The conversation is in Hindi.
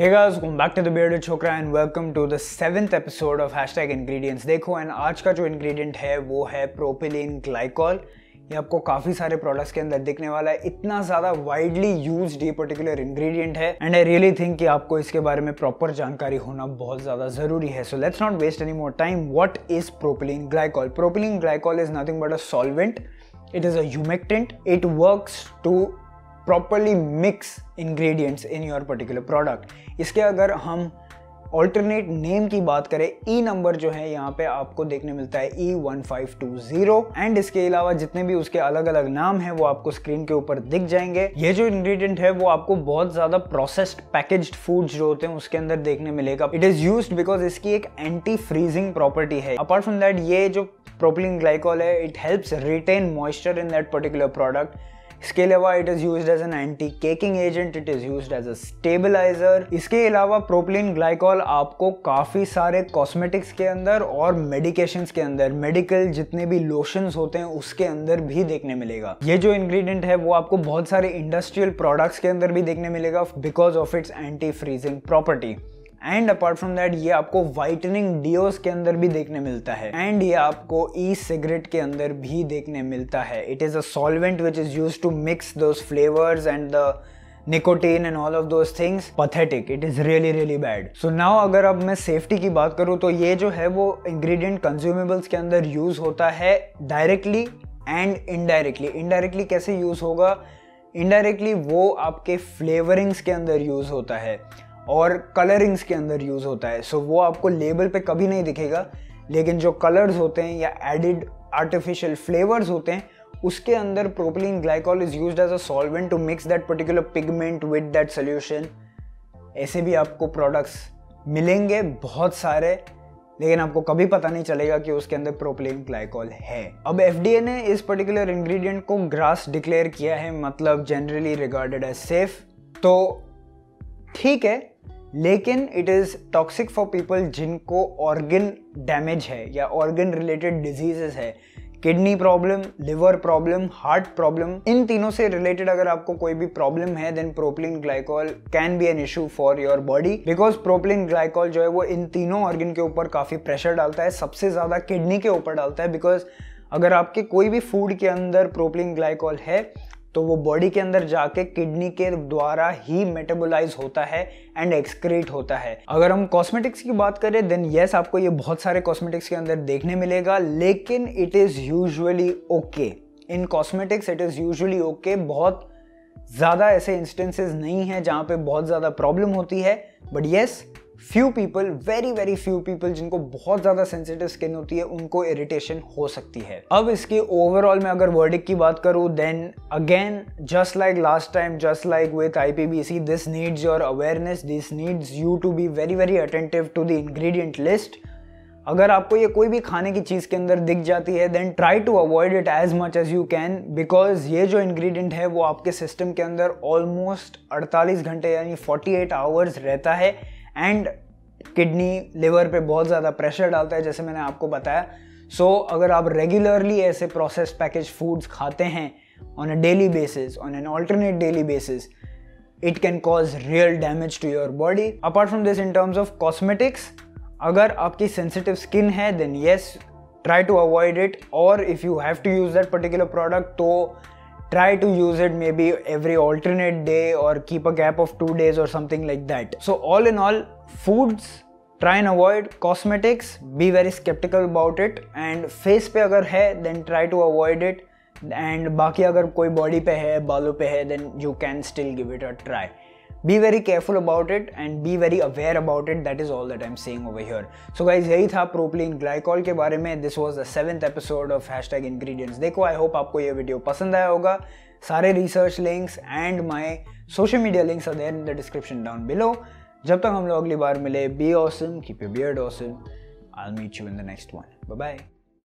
Hey guys, welcome back to the Bearded Chokra and welcome to the 7th episode of #ingredients। देखो एंड आज का जो इंग्रेडिएंट है वो है प्रोपिलीन ग्लाइकॉल। ये आपको काफी सारे प्रोडक्ट्स के अंदर दिखने वाला है। इतना ज्यादा वाइडली यूज्ड ये पर्टिकुलर इंग्रेडिएंट है एंड आई रियली थिंक कि आपको इसके बारे में प्रॉपर जानकारी होना बहुत ज्यादा जरूरी है। So let's not waste any more time. What is propylene glycol? Propylene glycol is nothing but a solvent. It is a humectant. It works to properly mix ingredients in your particular product। इसके अगर हम alternate name की बात करें, E नंबर जो है यहाँ पे आपको देखने मिलता है E1520 एंड इसके अलावा जितने भी उसके अलग अलग नाम हैं वो आपको स्क्रीन के ऊपर दिख जाएंगे। ये जो इंग्रेडिएंट है वो आपको बहुत ज्यादा प्रोसेस्ड पैकेज्ड फूड्स जो होते हैं उसके अंदर देखने मिलेगा। इट इज यूज्ड बिकॉज इसकी एक एंटी फ्रीजिंग प्रॉपर्टी है। अपार्ट फ्रॉम दैट ये जो प्रोपिलीन ग्लाइकॉल है it helps retain moisture in that particular product. इसके अलावा it is used as an anti caking agent, it is used as a stabilizer. इसके अलावा प्रोपिलीन ग्लाइकॉल आपको काफी सारे कॉस्मेटिक्स के अंदर और मेडिकेशंस के अंदर, मेडिकल जितने भी लोशंस होते हैं उसके अंदर भी देखने मिलेगा। ये जो इंग्रेडिएंट है वो आपको बहुत सारे इंडस्ट्रियल प्रोडक्ट्स के अंदर भी देखने मिलेगा because of its anti freezing property. And apart from that ये आपको वाइटनिंग डियोस के अंदर भी देखने मिलता है एंड ये आपको ई सिगरेट के अंदर भी देखने मिलता है। It is a solvent which is used to mix those flavours and the nicotine and all of those things. Pathetic, it is really really bad. So now अगर अब मैं सेफ्टी की बात करूँ तो ये जो है वो इंग्रेडिएंट कंज्यूमेबल्स के अंदर यूज होता है डायरेक्टली एंड इनडायरेक्टली। इनडायरेक्टली कैसे यूज होगा? इनडायरेक्टली वो आपके फ्लेवरिंग्स के अंदर यूज होता है और कलरिंग्स के अंदर यूज होता है। सो वो आपको लेबल पे कभी नहीं दिखेगा, लेकिन जो कलर्स होते हैं या एडिड आर्टिफिशियल फ्लेवर्स होते हैं उसके अंदर propylene glycol is used as a solvent to mix that particular pigment with that solution. ऐसे भी आपको प्रोडक्ट्स मिलेंगे बहुत सारे, लेकिन आपको कभी पता नहीं चलेगा कि उसके अंदर प्रोपिलीन ग्लाइकॉल है। अब FDA ने इस पर्टिकुलर इंग्रेडिएंट को ग्रास डिक्लेयर किया है, मतलब जनरली रिगार्डेड एज सेफ। तो ठीक है, लेकिन it is toxic for people जिनको ऑर्गन डैमेज है या ऑर्गन रिलेटेड डिजीजेस है, kidney problem, liver problem, heart problem. इन तीनों से रिलेटेड अगर आपको कोई भी प्रॉब्लम है then propylene glycol can be an issue for your body because propylene glycol जो है वो इन तीनों ऑर्गन के ऊपर काफी प्रेशर डालता है। सबसे ज्यादा किडनी के ऊपर डालता है बिकॉज अगर आपके कोई भी फूड के अंदर प्रोपिलीन ग्लाइकॉल है तो वो बॉडी के अंदर जाके किडनी के द्वारा ही मेटाबोलाइज होता है एंड एक्सक्रीट होता है। अगर हम कॉस्मेटिक्स की बात करें देन यस, आपको ये बहुत सारे कॉस्मेटिक्स के अंदर देखने मिलेगा, लेकिन it is usually okay. In cosmetics it is usually okay. बहुत ज्यादा ऐसे इंस्टेंसेस नहीं है जहां पे बहुत ज्यादा प्रॉब्लम होती है, but yes few people, very very few people जिनको बहुत ज्यादा सेंसिटिव स्किन होती है उनको इरिटेशन हो सकती है। अब इसके ओवरऑल में अगर वर्डिक्ट की बात करूं then again just like last time, just like with IPBC, this needs your awareness, this needs you to be very very attentive to the ingredient list. अगर आपको ये कोई भी खाने की चीज के अंदर दिख जाती है then try to avoid it as much as you can because ये जो इंग्रेडिएंट है वो आपके सिस्टम के अंदर ऑलमोस्ट 48 घंटे यानी 48 आवर्स रहता है एंड किडनी, लिवर पे बहुत ज़्यादा प्रेशर डालता है जैसे मैंने आपको बताया। सो अगर आप रेगुलरली ऐसे प्रोसेस्ड पैकेज फूड्स खाते हैं on a daily basis, on an alternate daily basis, it can cause real damage to your body. Apart from this in terms of cosmetics, अगर आपकी सेंसिटिव स्किन है then yes try to avoid it, और if you have to use that particular product तो try to use it maybe every alternate day or keep a gap of 2 days or something like that. So all in all, foods try and avoid, cosmetics be very skeptical about it, and face पे अगर है then try to avoid it, and बाकी अगर कोई body पे है, बालों पे है then you can still give it a try. Be very careful about it and be very aware about it. That is all that I'm saying over here. So guys, यही था प्रोपिलीन ग्लाइकॉल के बारे में। This was the 7th episode of #ingredients। देखो, I hope आपको ये वीडियो पसंद आया होगा। सारे research links and my social media links are there in the description down below. जब तक हम लोग अगली बार मिले, be awesome, keep your beard awesome. I'll meet you in the next one. Bye bye.